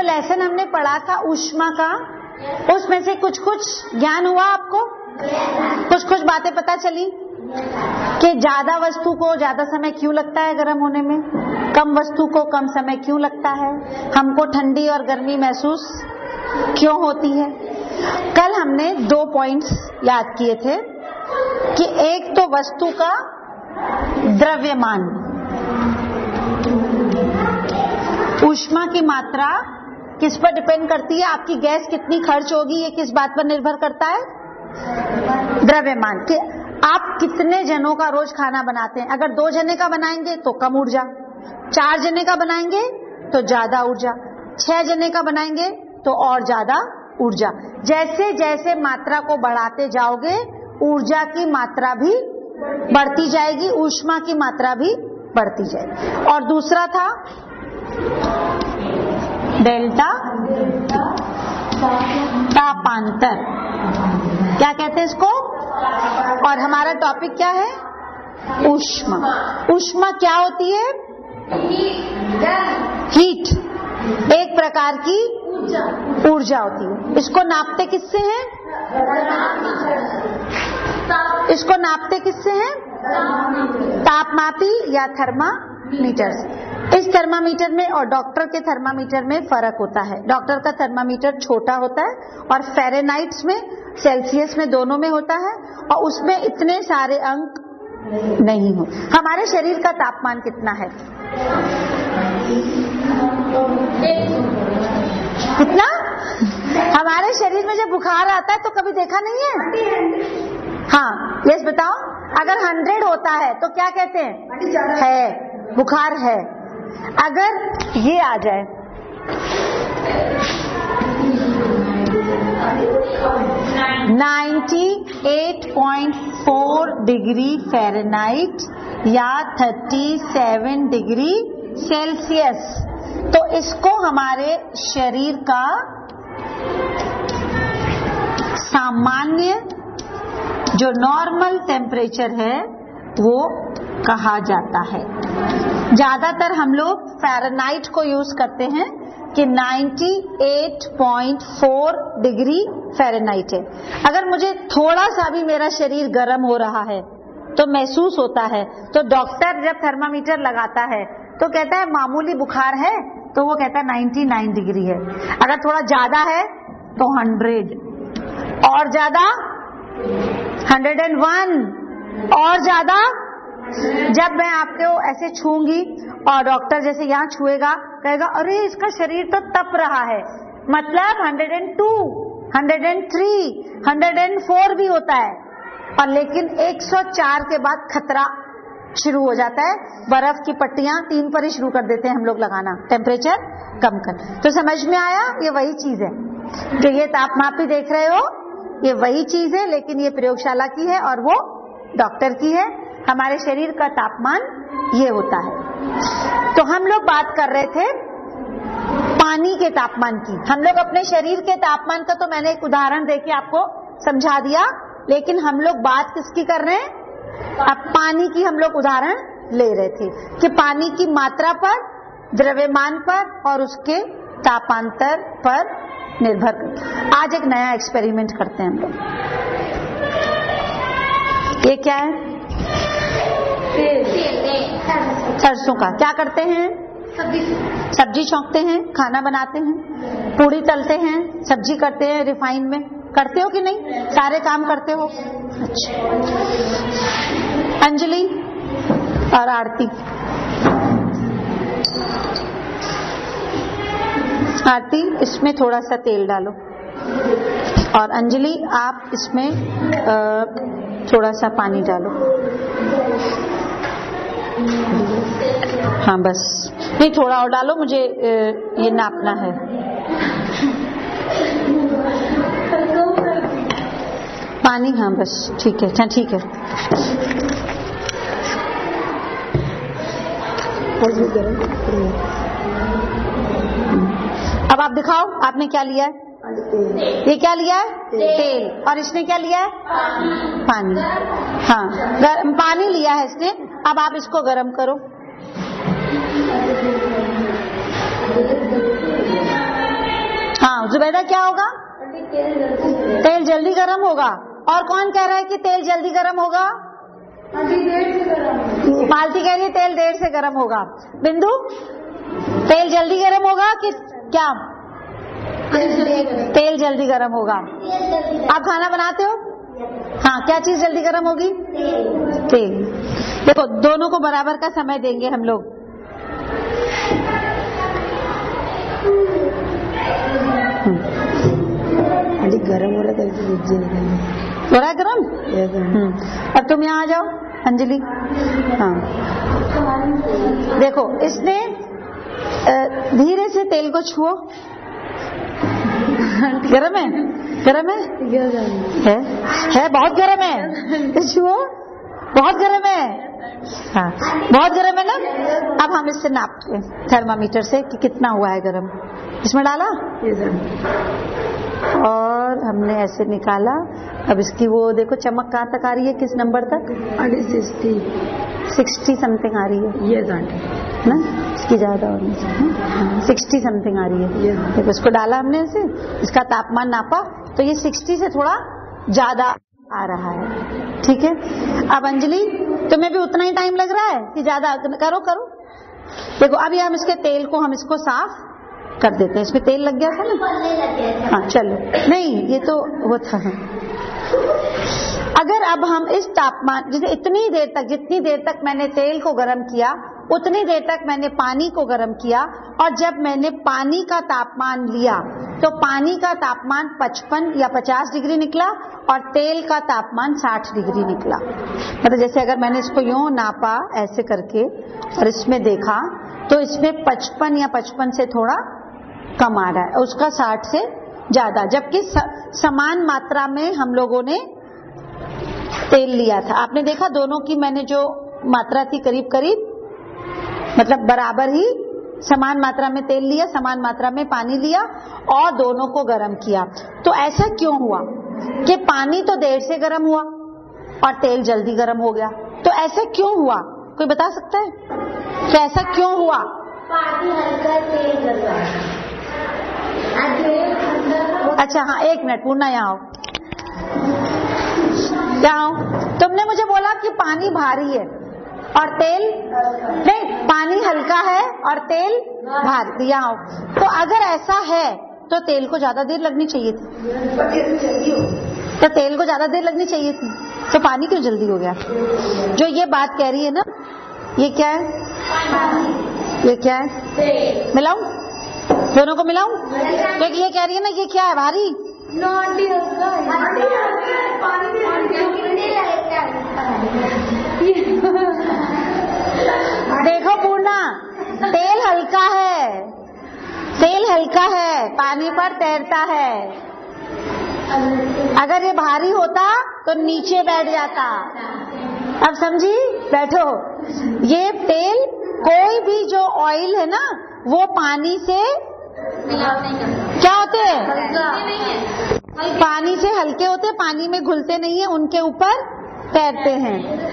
Lesson हमने पढ़ा था ऊष्मा का, उसमें से कुछ कुछ ज्ञान हुआ आपको, कुछ कुछ बातें पता चली कि ज्यादा वस्तु को ज्यादा समय क्यों लगता है गर्म होने में, कम वस्तु को कम समय क्यों लगता है, हमको ठंडी और गर्मी महसूस क्यों होती है। कल हमने 2 पॉइंट्स याद किए थे कि एक तो वस्तु का द्रव्यमान, ऊष्मा की मात्रा किस पर डिपेंड करती है, आपकी गैस कितनी खर्च होगी ये किस बात पर निर्भर करता है, द्रव्यमान। कि आप कितने जनों का रोज खाना बनाते हैं, अगर 2 जने का बनाएंगे तो कम ऊर्जा, 4 जने का बनाएंगे तो ज्यादा ऊर्जा, 6 जने का बनाएंगे तो और ज्यादा ऊर्जा। जैसे जैसे मात्रा को बढ़ाते जाओगे ऊर्जा की मात्रा भी बढ़ती जाएगी, ऊष्मा की मात्रा भी बढ़ती जाएगी। और दूसरा था डेल्टा तापांतर, क्या कहते हैं इसको, और हमारा टॉपिक क्या है, ऊष्मा। ऊष्मा क्या होती है, हीट, एक प्रकार की ऊर्जा होती है। इसको नापते किससे हैं, इसको नापते किससे हैं, तापमापी या थर्मामीटर से। इस थर्मामीटर में और डॉक्टर के थर्मामीटर में फर्क होता है। डॉक्टर का थर्मामीटर छोटा होता है और फ़ारेनहाइट में, सेल्सियस में, दोनों में होता है, और उसमें इतने सारे अंक नहीं हो। हमारे शरीर का तापमान कितना है, कितना, हमारे शरीर में जब बुखार आता है तो कभी देखा नहीं है, हाँ यस बताओ, अगर 100 होता है तो क्या कहते हैं, है बुखार है। अगर ये आ जाए 98.4 डिग्री फ़ारेनहाइट या 37 डिग्री सेल्सियस, तो इसको हमारे शरीर का सामान्य जो नॉर्मल टेम्परेचर है वो कहा जाता है। ज्यादातर हम लोग फ़ारेनहाइट को यूज करते हैं कि 98.4 डिग्री फ़ारेनहाइट है। अगर मुझे थोड़ा सा भी मेरा शरीर गर्म हो रहा है तो महसूस होता है, तो डॉक्टर जब थर्मामीटर लगाता है तो कहता है मामूली बुखार है, तो वो कहता है 99 डिग्री है। अगर थोड़ा ज्यादा है तो 100, और ज्यादा 101, और ज्यादा। जब मैं आपको ऐसे छूंगी और डॉक्टर जैसे यहाँ छुएगा, कहेगा अरे इसका शरीर तो तप रहा है, मतलब 102, 103, 104 भी होता है, और लेकिन 104 के बाद खतरा शुरू हो जाता है, बर्फ की पट्टियां 3 पर ही शुरू कर देते हैं हम लोग लगाना, टेम्परेचर कम कर। तो समझ में आया, ये वही चीज है जो ये तापमापी देख रहे हो, ये वही चीज है, लेकिन ये प्रयोगशाला की है और वो डॉक्टर की है। हमारे शरीर का तापमान ये होता है। तो हम लोग बात कर रहे थे पानी के तापमान की। हम लोग अपने शरीर के तापमान का तो मैंने एक उदाहरण देके आपको समझा दिया, लेकिन हम लोग बात किसकी कर रहे हैं, अब पानी की हम लोग उदाहरण ले रहे थे कि पानी की मात्रा पर, द्रव्यमान पर और उसके तापांतर पर निर्भर करते। आज एक नया एक्सपेरिमेंट करते हैं हम लोग। ये क्या है, सरसों का। क्या करते हैं, सब्जी छौंकते हैं, खाना बनाते हैं, पूड़ी तलते हैं, सब्जी करते हैं, रिफाइन में करते हो कि नहीं, सारे काम करते हो। अच्छा, अंजलि और आरती, आरती इसमें थोड़ा सा तेल डालो, और अंजलि आप इसमें थोड़ा सा पानी डालो। हाँ बस, नहीं थोड़ा और डालो, मुझे ये नापना है। पानी, हाँ बस ठीक है, हाँ ठीक है। अब आप दिखाओ आपने क्या लिया है, ये क्या लिया है, तेल, और इसने क्या लिया है, पानी। हाँ पानी लिया है इसने। अब आप इसको गर्म करो, जुबैदा क्या होगा? तेल जल्दी गर्म होगा। और कौन कह रहा है कि तेल जल्दी गर्म होगा? मालती कह रही है तेल देर से गर्म होगा। बिंदु, तेल जल्दी गर्म होगा कि क्या? तेल जल्दी गर्म होगा। आप खाना बनाते हो? हाँ, क्या चीज जल्दी गर्म होगी? तेल। देखो, दोनों को बराबर का समय देंगे हम लोग। गरम हो रहा हो रहा है गरम? अब तुम यहाँ आ जाओ अंजलि। हाँ, देखो, इसने धीरे से तेल को छुओ। गरम है? गरम है, बहुत गरम है। छुओ, बहुत गरम है। हाँ, बहुत गरम है ना। अब हम इससे नापते हैं थर्मामीटर से कि कितना हुआ है गरम। इसमें डाला और हमने ऐसे निकाला। अब इसकी वो देखो चमक कहाँ तक आ रही है, किस नंबर तक? 60 समथिंग आ रही है। ये ना, इसकी ज्यादा होनी चाहिए। 60 समथिंग आ रही है। देखो, इसको डाला हमने ऐसे, इसका तापमान नापा तो ये 60 से थोड़ा ज्यादा आ रहा है। ठीक है। अब अंजलि, तुम्हें भी उतना ही टाइम लग रहा है कि ज्यादा? करो। देखो, अभी हम इसके तेल को हम इसको साफ कर देते हैं। इसमें तेल लग गया था ना? हाँ, चलो। नहीं, ये तो वो था। अगर अब हम इस तापमान, जैसे इतनी देर तक, जितनी देर तक मैंने तेल को गर्म किया उतनी देर तक मैंने पानी को गर्म किया, और जब मैंने पानी का तापमान लिया तो पानी का तापमान 55 या 50 डिग्री निकला और तेल का तापमान 60 डिग्री निकला। मतलब जैसे अगर मैंने इसको यूं नापा ऐसे करके और इसमें देखा तो इसमें 55 या 55 से थोड़ा कम आ रहा है, उसका 60 से ज्यादा, जबकि समान मात्रा में हम लोगों ने तेल लिया था। आपने देखा दोनों की मैंने जो मात्रा थी करीब करीब, मतलब बराबर ही समान मात्रा में तेल लिया, समान मात्रा में पानी लिया और दोनों को गर्म किया। तो ऐसा क्यों हुआ कि पानी तो देर से गर्म हुआ और तेल जल्दी गर्म हो गया? तो ऐसा क्यों हुआ? कोई बता सकता है कि ऐसा क्यों हुआ? पानी हल्का, तेल गर्म। अच्छा, हाँ, एक मिनट, पूर्णा यहाँ आओ। तुमने मुझे बोला कि पानी भारी है और तेल नहीं, पानी हल्का है और तेल भारी। यहाँ आओ। तो अगर ऐसा है तो तेल को ज्यादा देर लगनी चाहिए थी। तो तेल को ज्यादा देर लगनी चाहिए थी, तो पानी क्यों जल्दी हो गया? जो ये बात कह रही है ना, ये क्या है? ये क्या है? मिलाऊं? दोनों को मिलाऊं? क्योंकि ये कह रही है ना, ये क्या है? भारी। देखो पूर्णा, तेल हल्का है, तेल हल्का है, पानी पर तैरता है। अगर ये भारी होता तो नीचे बैठ जाता। अब समझी? बैठो। ये तेल, कोई भी जो ऑयल है ना, वो पानी से क्या होते हैं? पानी से हल्के होते हैं, पानी में घुलते नहीं है, उनके ऊपर तैरते हैं।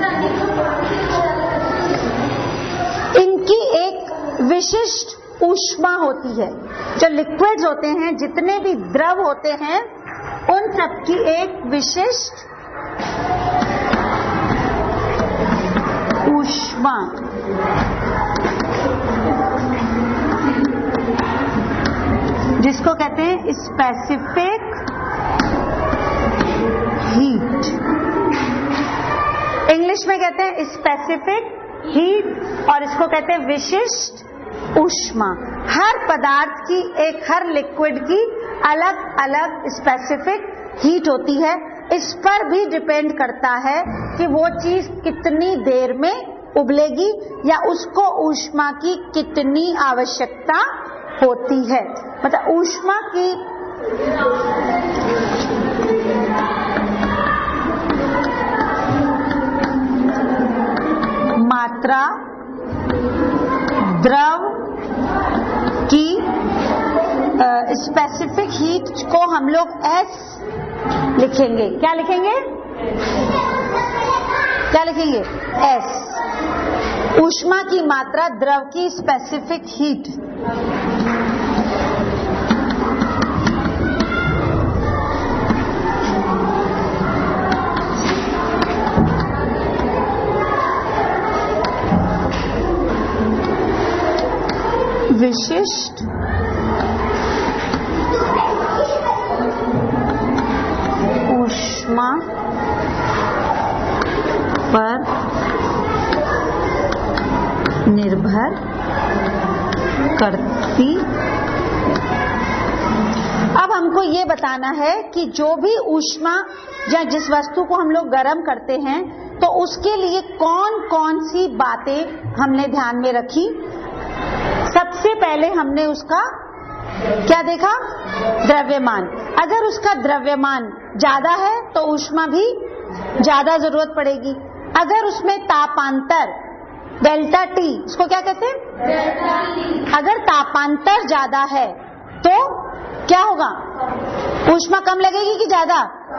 इनकी एक विशिष्ट ऊष्मा होती है। जो लिक्विड्स होते हैं, जितने भी द्रव होते हैं, उन सब की एक विशिष्ट ऊष्मा, जिसको कहते हैं स्पेसिफिक हीट। इंग्लिश में कहते हैं स्पेसिफिक हीट और इसको कहते हैं विशिष्ट ऊष्मा। हर पदार्थ की, एक हर लिक्विड की अलग अलग स्पेसिफिक हीट होती है। इस पर भी डिपेंड करता है कि वो चीज कितनी देर में उबलेगी या उसको ऊष्मा की कितनी आवश्यकता होती है। मतलब ऊष्मा की मात्रा द्रव की स्पेसिफिक हीट को हम लोग S लिखेंगे। क्या लिखेंगे? क्या लिखेंगे? S। ऊष्मा की मात्रा, द्रव की स्पेसिफिक हीट। विशिष्ट ऊष्मा पर निर्भर करती। अब हमको ये बताना है कि जो भी ऊष्मा या जिस वस्तु को हम लोग गर्म करते हैं तो उसके लिए कौन कौन सी बातें हमने ध्यान में रखी। सबसे पहले हमने उसका क्या देखा, द्रव्यमान। अगर उसका द्रव्यमान ज्यादा है तो ऊष्मा भी ज्यादा जरूरत पड़ेगी। अगर उसमें तापांतर डेल्टा टी, इसको क्या कहते हैं, अगर तापांतर ज्यादा है तो क्या होगा, ऊष्मा कम लगेगी कि ज्यादा?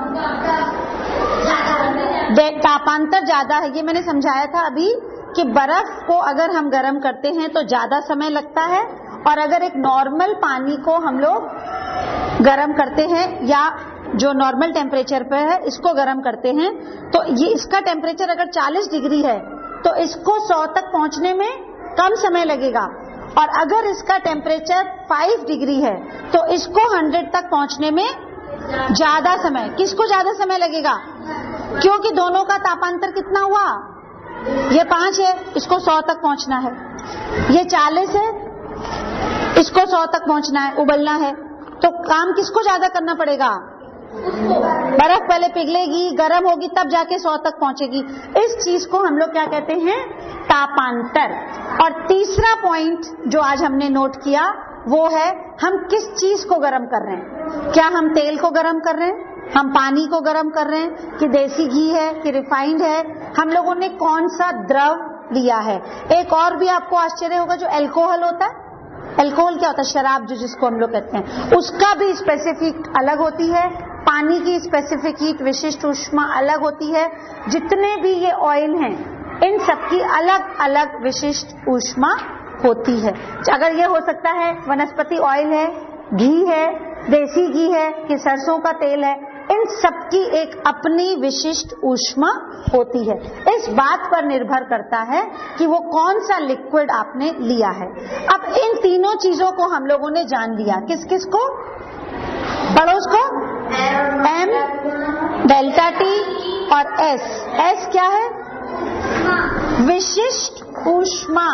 तापांतर ज्यादा है। ये मैंने समझाया था अभी कि बर्फ को अगर हम गर्म करते हैं तो ज्यादा समय लगता है, और अगर एक नॉर्मल पानी को हम लोग गर्म करते हैं या जो नॉर्मल टेम्परेचर पे है इसको गर्म करते हैं तो ये इसका टेम्परेचर अगर 40 डिग्री है तो इसको 100 तक पहुंचने में कम समय लगेगा, और अगर इसका टेम्परेचर 5 डिग्री है तो इसको 100 तक पहुंचने में ज्यादा समय। किसको ज्यादा समय लगेगा? क्योंकि दोनों का तापांतर कितना हुआ, ये 5 है, इसको 100 तक पहुंचना है, ये 40 है, इसको 100 तक पहुंचना है, उबलना है, तो काम किसको ज्यादा करना पड़ेगा? बर्फ पहले पिघलेगी, गर्म होगी, तब जाके 100 तक पहुंचेगी। इस चीज को हम लोग क्या कहते हैं, तापांतर। और तीसरा पॉइंट जो आज हमने नोट किया वो है हम किस चीज को गर्म कर रहे हैं। क्या हम तेल को गर्म कर रहे हैं, हम पानी को गर्म कर रहे हैं, कि देसी घी है कि रिफाइंड है, हम लोगों ने कौन सा द्रव लिया है। एक और भी आपको आश्चर्य होगा, जो अल्कोहल होता है, अल्कोहल क्या होता है, शराब जो जिसको हम लोग कहते हैं, उसका भी स्पेसिफिक अलग होती है, पानी की स्पेसिफिक हीट विशिष्ट ऊष्मा अलग होती है। जितने भी ये ऑयल हैं इन सबकी अलग अलग विशिष्ट ऊष्मा होती है। अगर ये हो सकता है वनस्पति ऑयल है, घी है, देसी घी है कि सरसों का तेल है, इन सबकी एक अपनी विशिष्ट ऊष्मा होती है। इस बात पर निर्भर करता है कि वो कौन सा लिक्विड आपने लिया है। अब इन तीनों चीजों को हम लोगों ने जान लिया, किस किस को, पढ़ो उसको, एम, डेल्टा टी और एस। एस क्या है, विशिष्ट ऊष्मा।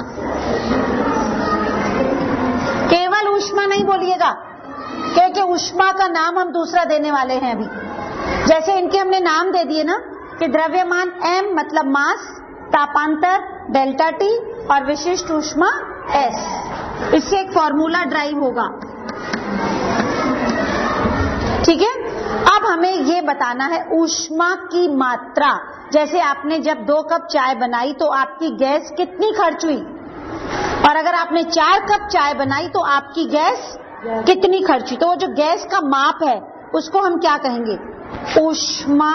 केवल ऊष्मा नहीं बोलिएगा, क्योंकि ऊष्मा का नाम हम दूसरा देने वाले हैं अभी। जैसे इनके हमने नाम दे दिए ना, कि द्रव्यमान एम मतलब मास, तापांतर डेल्टा टी और विशिष्ट ऊष्मा एस। इससे एक फॉर्मूला ड्राइव होगा, ठीक है। अब हमें ये बताना है ऊष्मा की मात्रा। जैसे आपने जब 2 कप चाय बनाई तो आपकी गैस कितनी खर्च हुई, और अगर आपने 4 कप चाय बनाई तो आपकी गैस कितनी खर्च हुई। तो वो जो गैस का माप है उसको हम क्या कहेंगे, ऊष्मा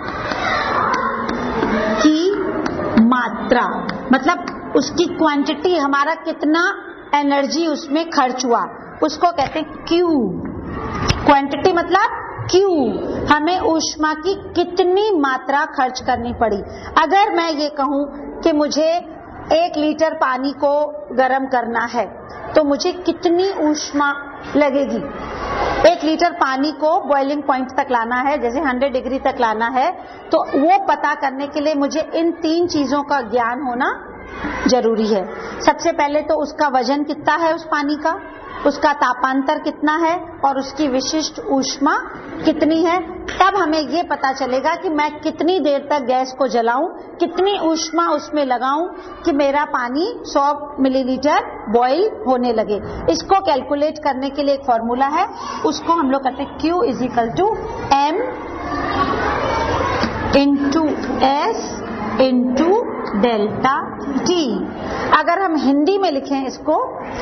की मात्रा, मतलब उसकी क्वांटिटी, हमारा कितना एनर्जी उसमें खर्च हुआ, उसको कहते हैं क्यू। क्वांटिटी मतलब क्यू, हमें ऊष्मा की कितनी मात्रा खर्च करनी पड़ी। अगर मैं ये कहूं कि मुझे 1 लीटर पानी को गर्म करना है तो मुझे कितनी ऊष्मा लगेगी। 1 लीटर पानी को बॉइलिंग पॉइंट तक लाना है, जैसे 100 डिग्री तक लाना है, तो वो पता करने के लिए मुझे इन 3 चीजों का ज्ञान होना जरूरी है। सबसे पहले तो उसका वजन कितना है उस पानी का, उसका तापांतर कितना है और उसकी विशिष्ट ऊष्मा कितनी है। तब हमें ये पता चलेगा कि मैं कितनी देर तक गैस को जलाऊं, कितनी ऊष्मा उसमें लगाऊं कि मेरा पानी 100 मिलीलीटर बॉईल होने लगे। इसको कैलकुलेट करने के लिए एक फॉर्मूला है, उसको हम लोग कहते हैं Q = M × S × delta T। अगर हम हिंदी में लिखें इसको,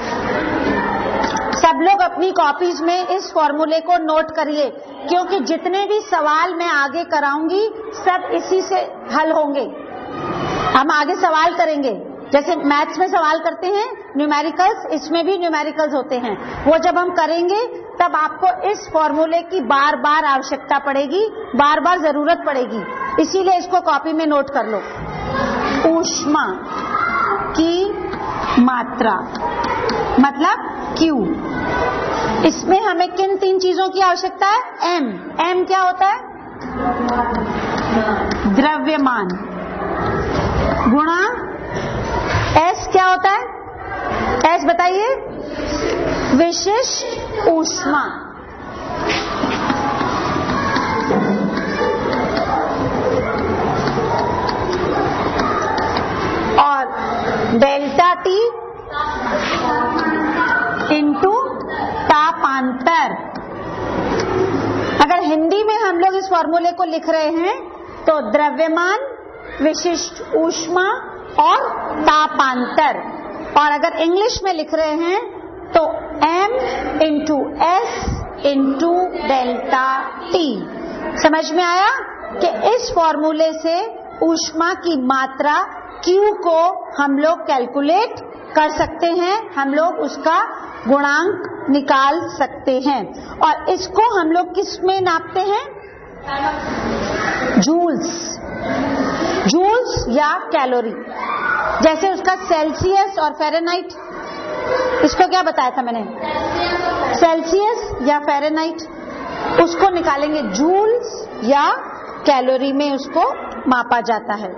सब लोग अपनी कॉपीज में इस फॉर्मूले को नोट करिए, क्योंकि जितने भी सवाल मैं आगे कराऊंगी सब इसी से हल होंगे। हम आगे सवाल करेंगे, जैसे मैथ्स में सवाल करते हैं न्यूमेरिकल्स, इसमें भी न्यूमेरिकल्स होते हैं। वो जब हम करेंगे तब आपको इस फॉर्मूले की बार बार आवश्यकता पड़ेगी, बार बार जरूरत पड़ेगी, इसीलिए इसको कॉपी में नोट कर लो। ऊष्मा की मात्रा मतलब Q। इसमें हमें किन 3 चीजों की आवश्यकता है? M। M क्या होता है? द्रव्यमान। गुणा S क्या होता है? S बताइए। विशिष्ट ऊष्मा। और डेल्टा T इंटू तापांतर। अगर हिंदी में हम लोग इस फॉर्मूले को लिख रहे हैं तो द्रव्यमान, विशिष्ट ऊष्मा और तापांतर। और अगर इंग्लिश में लिख रहे हैं तो M into S into delta T। समझ में आया कि इस फॉर्मूले से ऊष्मा की मात्रा Q को हम लोग कैलकुलेट कर सकते हैं, हम लोग उसका गुणांक निकाल सकते हैं। और इसको हम लोग किस में नापते हैं? जूल्स, जूल्स या कैलोरी। जैसे उसका सेल्सियस और फ़ारेनहाइट, इसको क्या बताया था मैंने? सेल्सियस या फ़ारेनहाइट, उसको निकालेंगे जूल्स या कैलोरी में उसको मापा जाता है।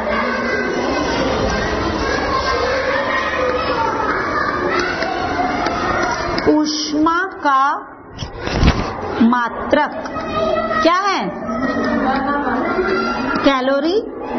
ऊष्मा का मात्रक क्या है? कैलोरी।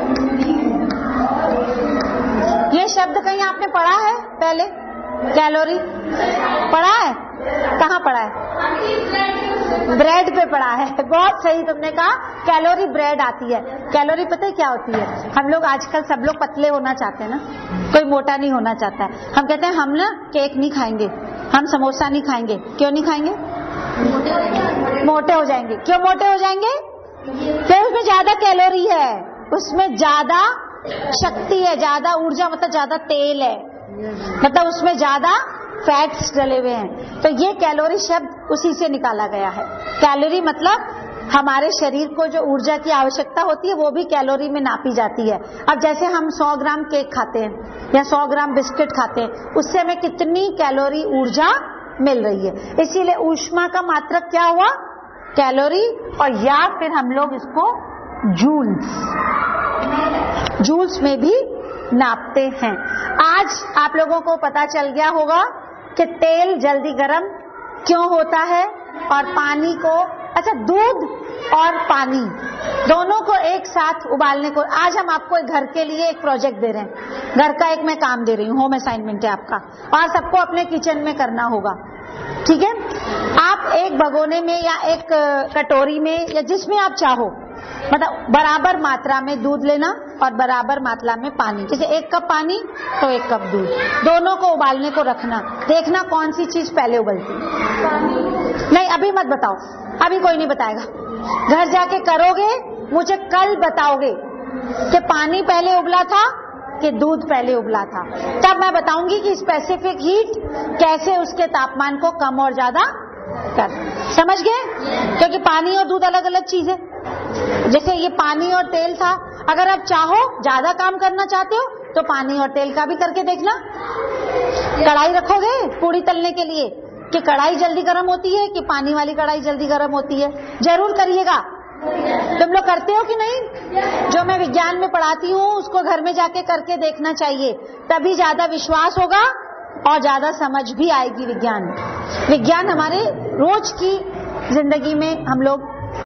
ये शब्द कहीं आपने पढ़ा है पहले? कैलोरी पढ़ा है? कहाँ पढ़ा है? ब्रेड पे पढ़ा है। बहुत सही तुमने कहा, कैलोरी ब्रेड आती है। कैलोरी पता है क्या होती है? हम लोग आजकल सब लोग पतले होना चाहते हैं ना, कोई मोटा नहीं होना चाहता है। हम कहते हैं हम ना केक नहीं खाएंगे, हम समोसा नहीं खाएंगे। क्यों नहीं खाएंगे? मोटे हो जाएंगे। क्यों मोटे हो जाएंगे? फिर उसमें ज्यादा कैलोरी है, उसमें ज्यादा शक्ति है, ज्यादा ऊर्जा, मतलब ज्यादा तेल है, मतलब उसमें ज्यादा फैट्स डले हुए हैं। तो ये कैलोरी शब्द उसी से निकाला गया है। कैलोरी मतलब हमारे शरीर को जो ऊर्जा की आवश्यकता होती है वो भी कैलोरी में नापी जाती है। अब जैसे हम 100 ग्राम केक खाते हैं या 100 ग्राम बिस्किट खाते हैं, उससे हमें कितनी कैलोरी ऊर्जा मिल रही है। इसीलिए ऊष्मा का मात्रक क्या हुआ? कैलोरी। और या फिर हम लोग इसको जूल्स में भी नापते हैं। आज आप लोगों को पता चल गया होगा कि तेल जल्दी गर्म क्यों होता है और पानी को, अच्छा दूध और पानी दोनों को एक साथ उबालने को, आज हम आपको घर के लिए एक प्रोजेक्ट दे रहे हैं, घर का एक मैं काम दे रही हूँ, होम असाइनमेंट है आपका, और सबको अपने किचन में करना होगा। ठीक है, आप एक भगोने में या एक कटोरी में या जिसमें आप चाहो, मतलब बराबर मात्रा में दूध लेना और बराबर मात्रा में पानी, जैसे 1 कप पानी तो 1 कप दूध, दोनों को उबालने को रखना। देखना कौन सी चीज पहले उबलती। नहीं अभी मत बताओ, अभी कोई नहीं बताएगा, घर जाके करोगे, मुझे कल बताओगे कि पानी पहले उबला था कि दूध पहले उबला था, तब मैं बताऊंगी कि स्पेसिफिक हीट कैसे उसके तापमान को कम और ज्यादा कर। समझ गए? क्योंकि पानी और दूध अलग अलग चीज है। जैसे ये पानी और तेल था, अगर आप चाहो ज्यादा काम करना चाहते हो तो पानी और तेल का भी करके देखना। कढ़ाई रखोगे पूड़ी तलने के लिए कि कढ़ाई जल्दी गर्म होती है कि पानी वाली कढ़ाई जल्दी गर्म होती है, जरूर करिएगा। तुम लोग करते हो कि नहीं? जो मैं विज्ञान में पढ़ाती हूँ उसको घर में जाके करके देखना चाहिए, तभी ज्यादा विश्वास होगा और ज्यादा समझ भी आएगी। विज्ञान हमारे रोज की जिंदगी में हम लोग